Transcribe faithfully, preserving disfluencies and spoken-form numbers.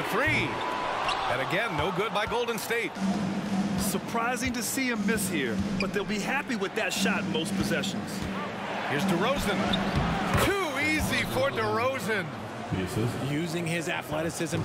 three. And again, no good by Golden State. Surprising to see him miss here, but they'll be happy with that shot most possessions. Here's DeRozan. Too easy for DeRozan. Using his athleticism